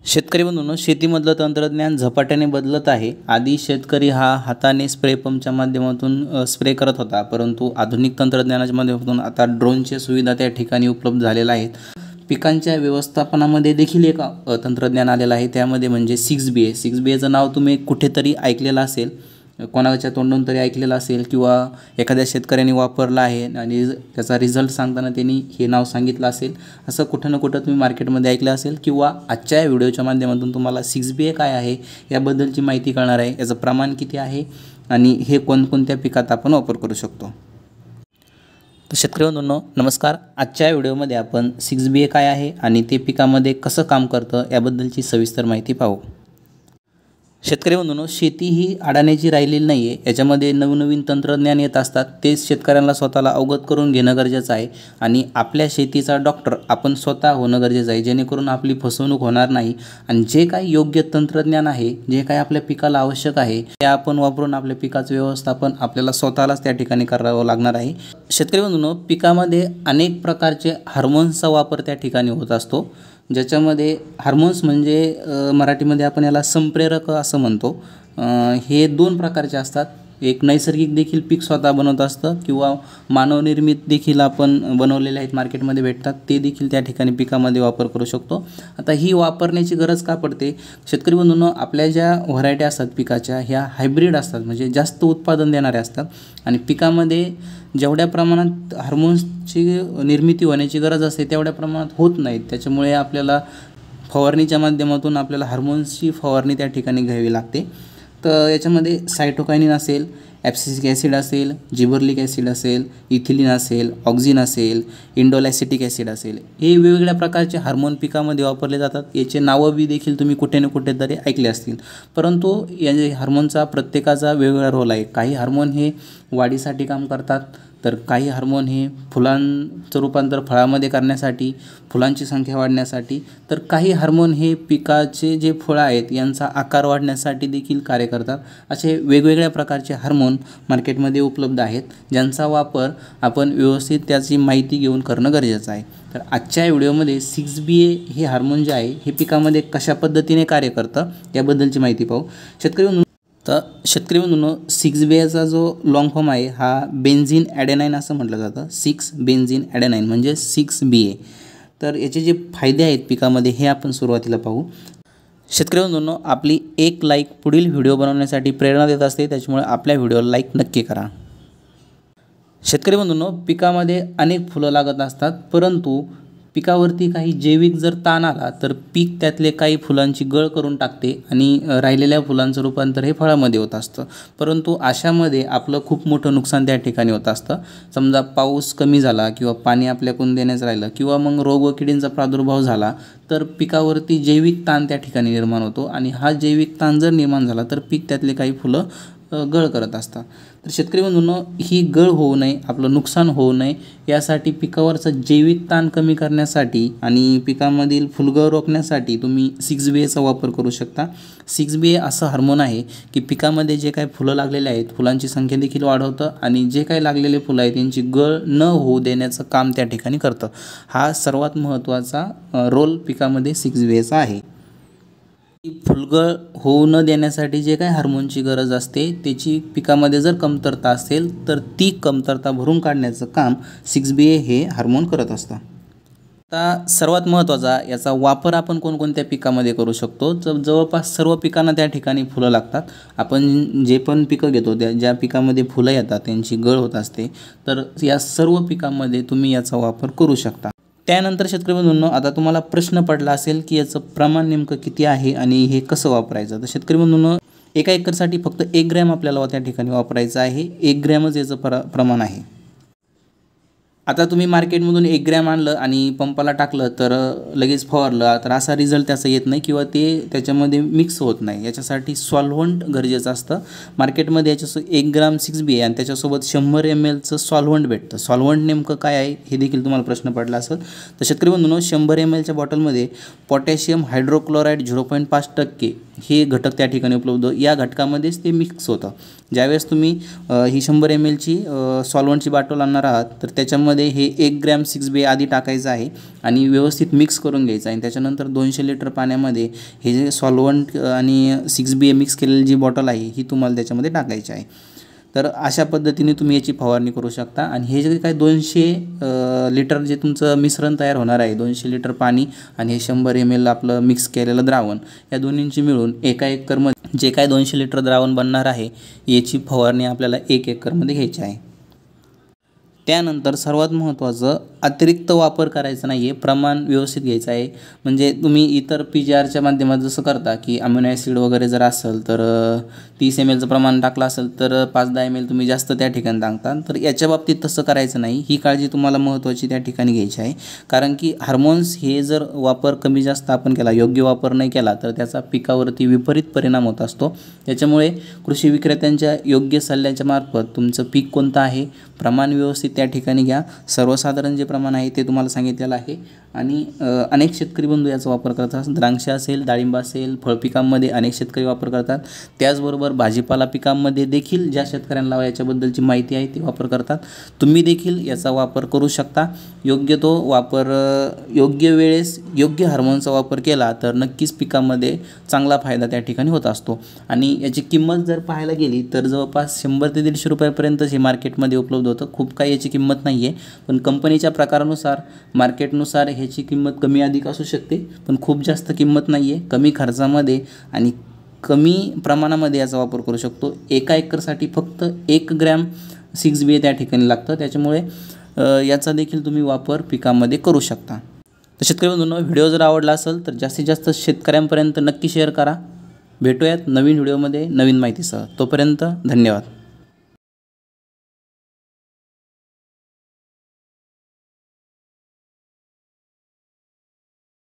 शेतकरी बंधूंनो, शेतीमधलं तंत्रज्ञान झपाट्याने बदलत आहे. आधी शेतकरी हा हाताने स्प्रे पंपच्या माध्यमातून स्प्रे करत होता, परंतु आधुनिक तंत्रज्ञानाच्या माध्यमातून आता ड्रोनची सुविधा त्या ठिकाणी उपलब्ध झालेल्या आहेत. पिकांच्या व्यवस्थापनामध्ये देखील एक तंत्रज्ञान आलेलं आहे, त्यामध्ये म्हणजे 6BA. 6BAचं नाव तुम्ही कुठेतरी ऐकलेलं असेल, कोणाच्या तोंडून तरी ऐकलेलं असेल किंवा एखाद्या शेतकऱ्याने वापरलं आहे आणि त्याचा रिझल्ट सांगताना त्यांनी हे नाव सांगितलं असेल. असं कुठं ना कुठं तुम्ही मार्केटमध्ये ऐकलं असेल किंवा आजच्या या व्हिडिओच्या माध्यमातून तुम्हाला 6BA काय आहे याबद्दलची माहिती कळणार आहे, याचं प्रमाण किती आहे आणि हे कोणकोणत्या पिकात आपण वापर करू शकतो. तर शेतकरी बंधूंनो नमस्कार. आजच्या व्हिडिओमध्ये आपण 6BA काय आहे आणि ते पिकामध्ये कसं काम करतं याबद्दलची सविस्तर माहिती पाहू. शेतकरी बंधूंनो, शेती ही अडाण्याची राहिलेली नाही आहे. याच्यामध्ये नवनवीन तंत्रज्ञान येत असतात, तेच शेतकऱ्यांना स्वतःला अवगत करून घेणं गरजेचं आहे आणि आपल्या शेतीचा डॉक्टर आपण स्वतः होणं गरजेचं आहे, जेणेकरून आपली फसवणूक होणार नाही आणि जे काही योग्य तंत्रज्ञान आहे, जे काही आपल्या पिकाला आवश्यक आहे ते आपण वापरून आपल्या पिकाचं व्यवस्थापन आपल्याला स्वतःलाच त्या ठिकाणी करावं लागणार आहे. शेतकरी बंधूंनो, पिकामध्ये अनेक प्रकारचे हार्मोन्सचा वापर त्या ठिकाणी होत असतो, ज्याच्यामध्ये हार्मोन्स म्हणजे मराठीमध्ये आपण याला संप्रेरक असं म्हणतो. हे दोन प्रकारचे असतात. एक नैसर्गिक देखील पीक स्वतः बनवत असतं किंवा मानवनिर्मित देखील आपण बनवलेले आहेत, मार्केटमध्ये भेटतात, ते देखील त्या ठिकाणी पिकामध्ये वापर करू शकतो. आता ही वापरण्याची गरज का पडते? शेतकरी बंधूंनो, आपल्या ज्या व्हरायटी असतात पिकाच्या ह्या हायब्रिड असतात, म्हणजे जास्त उत्पादन देणारे असतात आणि पिकामध्ये जेवढ्या प्रमाणात हार्मोन्सची निर्मिती होण्याची गरज असते तेवढ्या प्रमाणात होत नाहीत. त्याच्यामुळे आपल्याला फवारणीच्या माध्यमातून आपल्याला हार्मोन्सची फवारणी त्या ठिकाणी घ्यावी लागते. तर याच्यामध्ये सायटोकायनिन असेल, ॲब्सिसिक ॲसिड असेल, जिबर्लिक ॲसिड असेल, इथिलिन असेल, ऑक्झिन असेल, इंडोलॅसिटिक ॲसिड असेल, हे वेगवेगळ्या प्रकारचे हार्मोन पिकामध्ये वापरले जातात. याचे नावं बी देखील तुम्ही कुठे ना कुठेतरी ऐकले असतील, परंतु या हार्मोनचा प्रत्येकाचा वेगवेगळा रोल आहे. काही हार्मोन हे वाढीसाठी काम करतात, तर काही हार्मोन हे फुलांचं रूपांतर फळामध्ये करण्यासाठी, फुलांची संख्या वाढण्यासाठी, तर काही हार्मोन हे पिकाचे जे फळं आहेत यांचा आकार वाढण्यासाठी देखील कार्य करतात. असे वेगवेगळ्या प्रकारचे हार्मोन मार्केटमध्ये उपलब्ध आहेत, ज्यांचा वापर आपण व्यवस्थित त्याची माहिती घेऊन करणं गरजेचं आहे. तर आजच्या व्हिडिओमध्ये 6BA हे हार्मोन जे आहे हे पिकामध्ये कशा पद्धतीने कार्य करतं याबद्दलची माहिती पाहू. शेतकरी बंधूंनो, 6BAचा जो लॉंग फॉर्म आहे हा बेन्झीन ॲडेनाईन असं म्हटलं जातं. 6 बेन्झीन ॲडेनाईन म्हणजे 6BA. तर याचे जे फायदे आहेत पिकामध्ये हे आपण सुरुवातीला पाहू. शेतकरी बंधूंनो, आपली एक लाईक पुढील व्हिडिओ बनवण्यासाठी प्रेरणा देत असते, त्याच्यामुळे आपल्या व्हिडिओला लाईक नक्की करा. शेतकरी बंधूंनो, पिकामध्ये अनेक फुलं लागत असतात, परंतु पिकावरती काही जैविक जर ताण आला तर पीक त्यातले काही फुलांची गळ करून टाकते आणि राहिलेल्या फुलांचं रूपांतर हे फळामध्ये होत असतं. परंतु अशामध्ये आपलं खूप मोठं नुकसान त्या ठिकाणी होत असतं. समजा पाऊस कमी झाला किंवा पाणी आपल्याकडून देण्याचं राहिलं किंवा मग रोग व किडींचा प्रादुर्भाव झाला तर पिकावरती जैविक ताण त्या ठिकाणी निर्माण होतो आणि हा जैविक ताण जर निर्माण झाला तर पीक त्यातले काही फुलं गळ करत असतात. तर शेतकरी बंधूंनो, ही गळ होऊ नये, आपलं नुकसान होऊ नये यासाठी पिकावरचा जैविक ताण कमी करण्यासाठी आणि पिकामधील फुलगळ रोखण्यासाठी तुम्ही 6BAचा वापर करू शकता. 6BA असं हार्मोन आहे की पिकामध्ये जे काही फुलं लागलेले आहेत फुलांची संख्या देखील वाढवतं आणि जे काही लागलेले फुलं आहेत त्यांची गळ न होऊ देण्याचं काम त्या ठिकाणी करतं. हा सर्वात महत्त्वाचा रोल पिकामध्ये 6BAचा आहे. फुलगळ होऊ न देण्यासाठी जे काही हार्मोनची गरज असते त्याची पिकामध्ये जर कमतरता असेल तर ती कमतरता भरून काढण्याचं काम 6BA हे हार्मोन करत असतं. आता सर्वात महत्त्वाचा याचा वापर आपण कोणकोणत्या पिकामध्ये करू शकतो. तर जवळपास सर्व पिकांना त्या ठिकाणी फुलं लागतात. आपण जे पण पिकं घेतो ज्या पिकामध्ये फुलं येतात त्यांची गळ होत असते, तर या सर्व पिकांमध्ये तुम्ही याचा वापर करू शकता. त्यानंतर शेतकरी बंधूंनो, आता तुम्हाला प्रश्न पडला असेल की याचं प्रमाण नेमकं किती आहे आणि हे कसं वापरायचं. तर शेतकरी बंधूंनो, एका एकरसाठी फक्त 1 ग्रॅम आपल्याला त्या ठिकाणी वापरायचं आहे. 1 ग्रॅमच याचं प्रमाण आहे. आता तुम्ही मार्केटमधून 1 ग्रॅम आणलं आणि पंपाला टाकलं तर लगेच फवारलं तर असा रिझल्ट त्याचा येत नाही किंवा ते त्याच्यामध्ये मिक्स होत नाही. याच्यासाठी सॉल्व्हंट गरजेचं असतं. मार्केटमध्ये याच्यासोबत 1 ग्राम 6BA आणि त्याच्यासोबत 100 mlचं सॉल्व्हंट भेटतं. सॉल्व्हंट नेमकं काय आहे हे देखील तुम्हाला प्रश्न पडला असेल. तर शेतकरी बंधूंनो, 100 mlच्या बॉटलमध्ये पोटॅशियम हायड्रोक्लोराईड 0.5% हे घटक त्या ठिकाणी उपलब्ध, या घटकामध्येच ते मिक्स होतं. ज्यावेळेस तुम्ही ही 100 ml सॉल्व्हंटची बाटल आणणार आहात तर त्याच्यामध्ये हे 1 ग्रॅम 6BA आधी टाकायचं आहे आणि व्यवस्थित मिक्स करून घ्यायचं आहे. त्याच्यानंतर 200 लिटर पाण्यामध्ये हे जे सॉल्व्हंट आणि 6BA मिक्स केलेली जी बॉटल आहे ही तुम्हाला त्याच्यामध्ये टाकायची आहे. तर अशा पद्धतीने तुम्ही याची फवारणी करू शकता. आणि हे जे काही 200 लिटर जे तुमचं मिश्रण तयार होणार आहे, 200 लिटर पाणी आणि हे 100 ml आपलं मिक्स केलेलं द्रावण, या दोन्हींची मिळून एका एकरमध्ये जे काय 200 लिटर द्रावण बनणार आहे याची फवारणी आपल्याला 1 एकरमध्ये घ्यायची आहे. त्यानंतर सर्वात महत्त्वाचं, अतिरिक्त वापर करायचा नाही आहे, प्रमाण व्यवस्थित घ्यायचं आहे. म्हणजे तुम्ही इतर PGRच्या माध्यमात जसं करता की अमिनो ॲसिड वगैरे जर असेल तर 30 mlचं प्रमाण टाकलं असेल तर 5-10 ml तुम्ही जास्त त्या ठिकाणी टाकता. तर याच्या बाबतीत तसं करायचं नाही. ही काळजी तुम्हाला महत्त्वाची त्या ठिकाणी घ्यायची आहे. कारण की हार्मोन्स हे जर वापर कमी जास्त आपण केला, योग्य वापर नाही केला तर त्याचा पिकावरती विपरीत परिणाम होत असतो. त्याच्यामुळे कृषी विक्रेत्यांच्या योग्य सल्ल्याच्या मार्फत तुमचं पीक कोणतं आहे, प्रमाण व्यवस्थित त्या ठिकाणी घ्या. सर्वसाधारण जे प्रमाण आहे ते तुम्हाला सांगितलेलं आहे. आणि अनेक शेतकरी बंधू याचा वापर करतात. द्राक्ष असेल, डाळिंब असेल, फळपिकांमध्ये अनेक शेतकरी वापर करतात. त्याचबरोबर भाजीपाला पिकांमध्ये देखील ज्या शेतकऱ्यांना याच्याबद्दलची माहिती आहे ते वापर करतात. तुम्ही देखील याचा वापर करू शकता. योग्य तो वापर, योग्य वेळेस योग्य हार्मोनचा वापर केला तर नक्कीच पिकामध्ये चांगला फायदा त्या ठिकाणी होत असतो. आणि याची किंमत जर पाहायला गेली तर जवळपास 100 ते 150 रुपयापर्यंतच हे मार्केटमध्ये उपलब्ध होतं. खूप काही याची किंमत नाही आहे, पण कंपनीच्या प्रकारानुसार, मार्केटनुसार ह्याची किंमत कमी अधिक असू शकते, पण खूप जास्त किंमत नाही आहे. कमी खर्चामध्ये आणि कमी प्रमाणामध्ये याचा वापर करू शकतो. एका एकरसाठी फक्त 1 ग्रॅम 6BA त्या ठिकाणी लागतं. त्याच्यामुळे याचा देखील तुम्ही वापर पिकामध्ये करू शकता. तर शेतकरी बंधूंनो, व्हिडिओ जर आवडला असेल तर जास्तीत जास्त शेतकऱ्यांपर्यंत नक्की शेअर करा. भेटूयात नवीन व्हिडिओमध्ये नवीन माहितीसह. तोपर्यंत धन्यवाद.